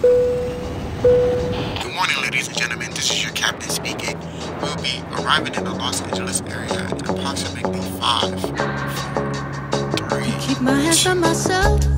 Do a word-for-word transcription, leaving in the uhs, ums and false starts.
Good morning, ladies and gentlemen. This is your captain speaking. We'll be arriving in the Los Angeles area in approximately five, four, three, Keep my hands on myself.